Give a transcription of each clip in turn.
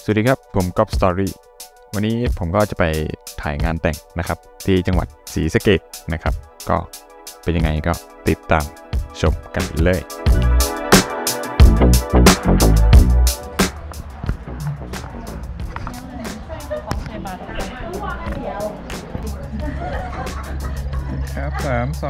สวัสดีครับผมก๊อฟสตอรี่วันนี้ผมก็จะไปถ่ายงานแต่งนะครับที่จังหวัดศรีสะเกษนะครับก็เป็นยังไงก็ติดตามชมกันเลยครับ3 2 1 3 2 1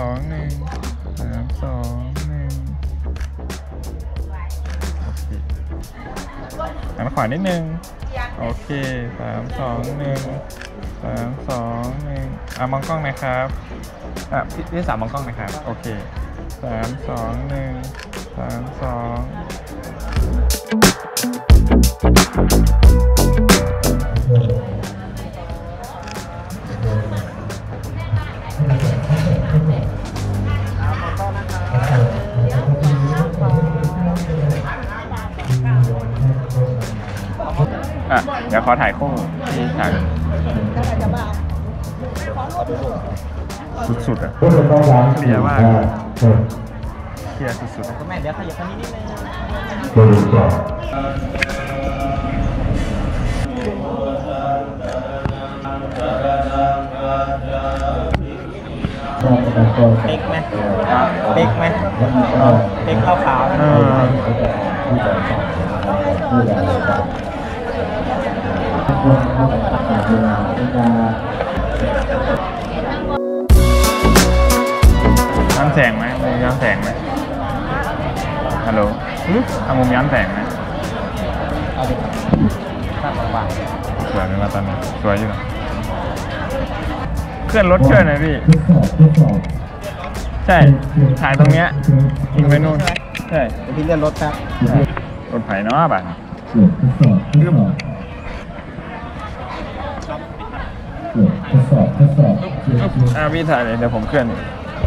หันขวานิดนึงโอเค3 2 1 3 2 1มองกล้องนะครับพี่สามมองกล้องนะครับโอเค3 2 1 3 2เดี๋ยวขอถ่ายคู่ที่ถ่ายสุดๆอ่ะเคลียร์มากเคลียร์สุดๆแม่เดี๋ยวขยับทางนี้นิดนึงเป๊กไหมเป๊กไหมเป๊กขาวย้อนแสงไหมย้อนแสงไหมฮัลโหลเอามุมย้อนแสงไหมเอาดิครับบางสวยไหมมาตอนนี้สวยอยู่เคลื่อนรถเชิญหน่อยพี่ใช่ถ่ายตรงเนี้ยยิงไปนู่นใช่พี่เลื่อนรถครับรถไผ่เนาะบ้านพี่ถ่ายเลยเดี๋ยวผมเคลื่อน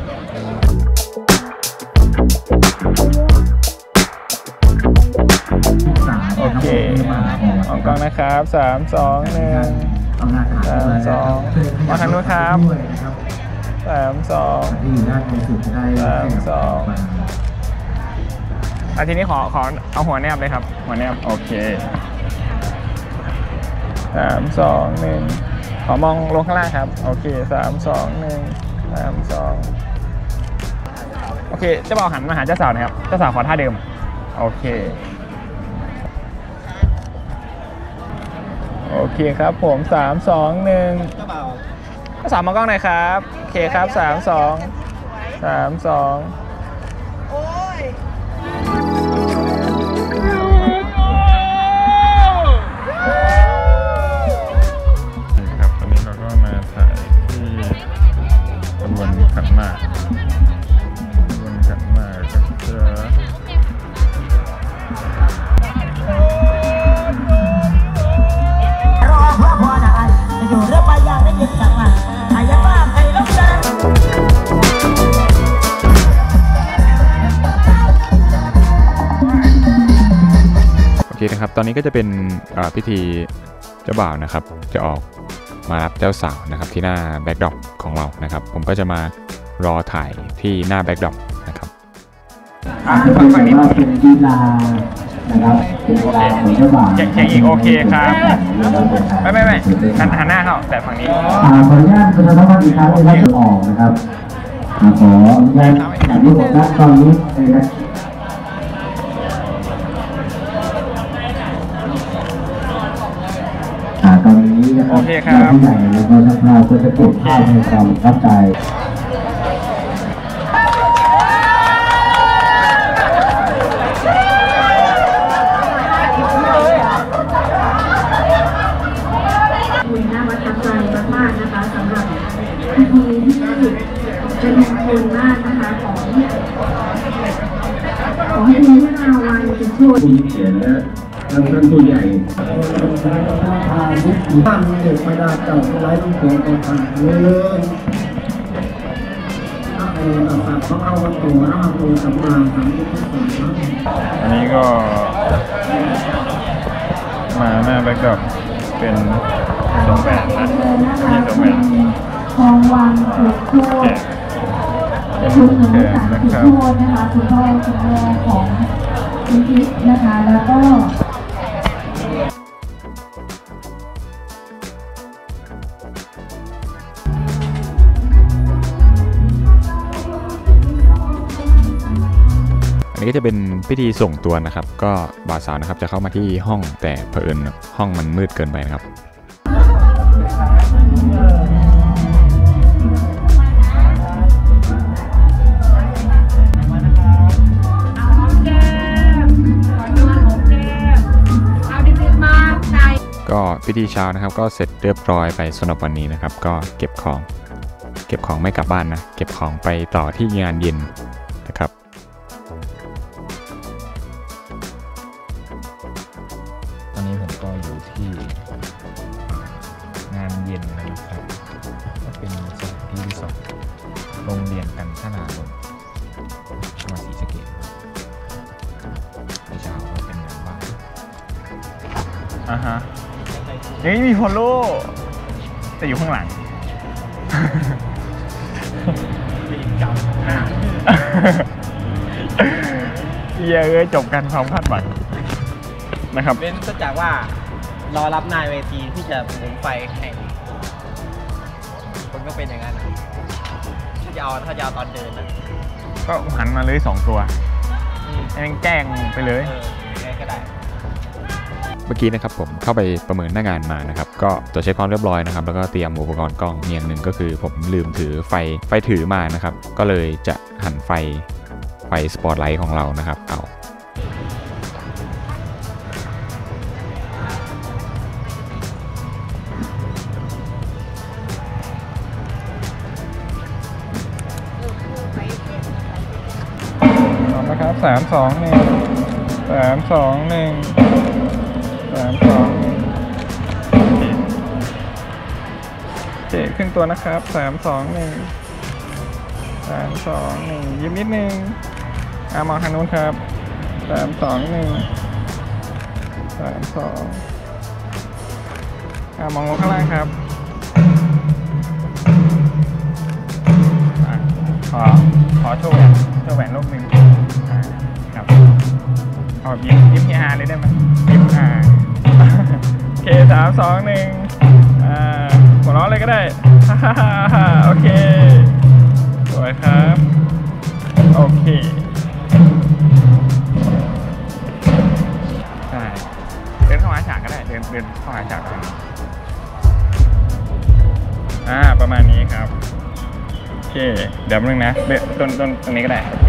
โอเคออกกล้องนะครับ3 2 1 3 2มาทางนู้นครับ3 2 ทีนี้ขอเอาหัวแนบเลยครับหัวแนบโอเค3 2 1ขอมองลงข้างล่างครับโอเค3 2 1 3 2โอเคเจ้าบ่าวหันมาหาเจ้าสาวนะครับเจ้าสาวขอท่าเดิมโอเคโอเคครับผม3 2 1เจ้าสาวมองกล้องหน่อยครับโอเคครับ3 2 3 2โอ้ยครับตอนนี้เราก็มาถ่ายที่ขบวนขันหมากก็จะโอเคนะครับตอนนี้ก็จะเป็นพิธีเจ้าบ่าวนะครับจะออกมารับเจ้าสาวนะครับที่หน้าแบ็คดรอปของเรานะครับผมก็จะมารอถ่ายที่หน้าแบ็คดรอปนะครับฝั่งนี้เป็นกีฬานะครับเป็นกีฬาของเจ้าบ่าวเช็คอีกโอเคครับไม่หันหน้าเข้าแต่ฝั่งนี้ขออนุญาตประชาสัมพันธ์อีกครั้งนะครับจะออกนะครับขออนุญาตจากที่ผมตอนนี้เลยนะตอนนี้นะครับผู้ใหญ่แล้วก็นักข่าวก็จะเก็บภาพในความรับใจน่าประทับใจมากๆนะคะสำหรับพิธีที่เป็นมงคลมากนะคะของให้มีเวลาวันเป็นช่วงเขียนและท่านผู้ใหญ่ท่านเด็กไม่ได้เจ้าไร้ลูกโป่งก็ทันเลยเขาเอาตัวน้ำตัวสำราญทำที่ทุกคนอันนี้ก็มาหน้าแบ็คดรอปเป็นสมแบนนะนี่สมแบนทองวังถูกโทษคุณหนูสารถูกโทษนะคะคุณพ่อคุณแม่ของคุณกิ๊กนะคะแล้วก็นนี้ก็จะเป็นพิธีส่งตัวนะครับก็บ่าวสาวนะครับจะเข้ามาที่ห้องแต่เผอิญห้องมันมืดเกินไปนะครับก็พิธีเช้านะครับก็เสร็จเรียบร้อยไปสำหรับวันนี้นะครับก็เก็บของไม่กลับบ้านนะเก็บของไปต่อที่งานเย็นนะครับตอนนี้ผมก็อยู่ที่งานเย็นนะครับก็เป็นสถานที่ที่2โรงเรียนกันทนาลมจังหวัดศรีสะเกษเช้าก็เป็นงานบ้านยังไม่มีฟอลโล่แต่อยู่ข้างหลังจบกันความคาดหวังนะครับเว้นจากว่ารอรับนายเวทีที่จะหมุนไฟแข่งคนก็เป็นอย่างนั้นถ้าจะเอาตอนเดินนะก็หันมาเลย2ตัวแกล้งไปเลยไงก็ได้เมื่อกี้นะครับผมเข้าไปประเมินหน้างานมานะครับก็ตรวจเช็คความเรียบร้อยนะครับแล้วก็เตรียมอุปกรณ์กล้องเมียงหนึ่งก็คือผมลืมถือไฟถือมานะครับก็เลยจะหันไฟสปอตไลท์ของเรานะครับเอานะครับ3 2 1 3 2 1 3 2เจ๊ขึ้นตัวนะครับ3 2 1 3 2 1ยิ้มนิดนึงมองทางนู้นครับ3 2 1 3 2มองลงข้างล่างครับขอโชว์แหวนรูปหนึ่งครับเอายิ้มที่อาเลยได้ไหมยิ้มโอเค3 2 1หัวเราะเลยก็ได้โอเคสวยครับโอเคใช่เดินเข้าหาฉากก็ได้เดินเข้าหาฉากตรงนี้ประมาณนี้ครับโอเคเดี๋ยวนึงนะต้นตรงนี้ก็ได้โอเค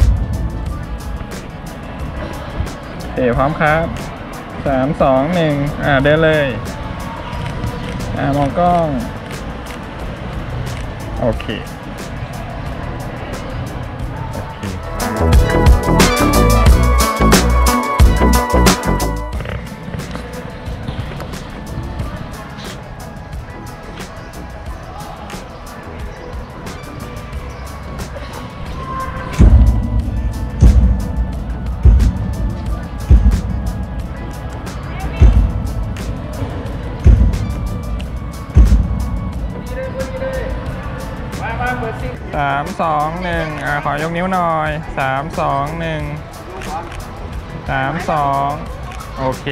พร้อมครับ3 2 1เดินเลยมองกล้องโอเค3 2 1ขอยกนิ้วหน่อย3 2 1 3 2โอเค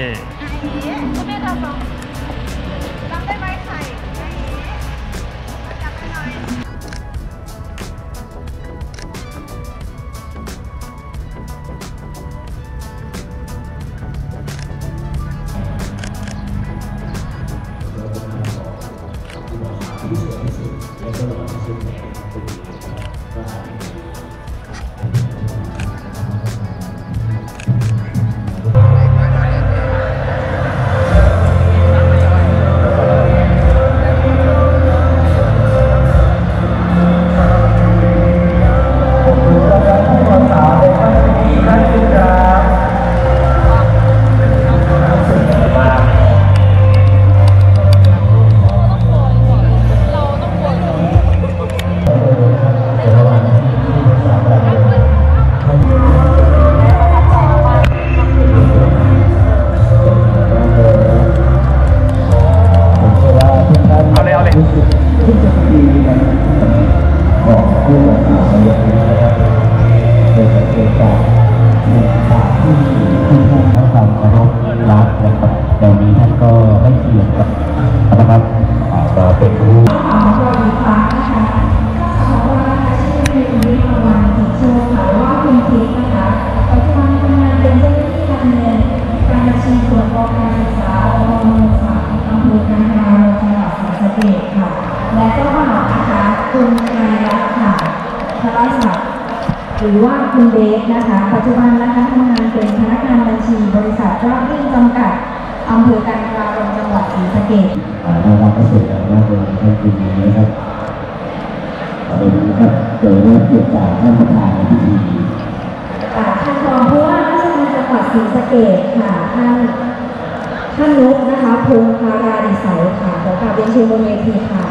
เริศัทธิ์หรือว่าคุณเบสนะคะปัจจุบันนะคะทำงานเป็นพนักงานบัญชีบริษัทราบรื่นจำกัดอำเภอกันทราลมจังหวัดศรีสะเกษนะครับเกษตรกรรมเป็นท่านปีนี้นะครับเป็นนะครับโดยได้เกียรติจากท่านประธานในพิธีท่านรองผู้ว่าราชการจังหวัดศรีสะเกษค่ะท่านนุกนะคะพงษ์ธาราดิสัยค่ะขอกราบเรียนเชิญบนเวทีค่ะ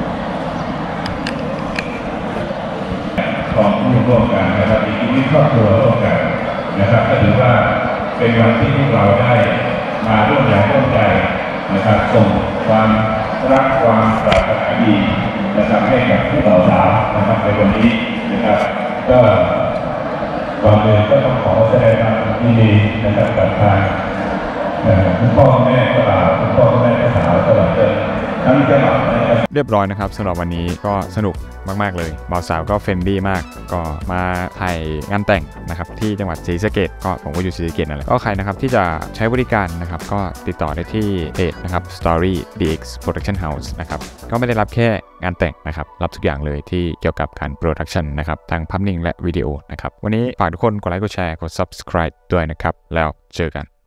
ของผู้ร่วมกันนะครับอีกทีนี้ครอบครัวร่วมกันนะครับก็ถือว่าเป็นวันที่พวกเราได้มาร่วมแรงร่วมใจนะครับส่งความรักความปรารถนาดีนะครับให้กับผู้ต่อสาวนะครับในวันนี้นะครับก็ก่อนอื่นก็ต้องขอแสดงความยินดีนะครับกับทางคุณพ่อแม่ก็บ่าวคุณพ่อแม่ก็สาวตลอดจนทั้งจังหวัดนะครับเรียบร้อยนะครับสำหรับวันนี้ก็สนุกมากๆเลยบ่าวสาวก็เฟรนดี้มากก็มาถ่ายงานแต่งนะครับที่จังหวัดศรีสะเกษก็ผมก็อยู่ศรีสะเกษนั่นแหละก็ใครนะครับที่จะใช้บริการนะครับก็ติดต่อได้ที่เพจนะครับ Story DX Production House นะครับก็ไม่ได้รับแค่งานแต่งนะครับรับทุกอย่างเลยที่เกี่ยวกับการโปรดักชันนะครับทั้งภาพนิ่งและวิดีโอนะครับวันนี้ฝากทุกคนกดไลค์กดแชร์กด subscribe ด้วยนะครับแล้วเจอกัน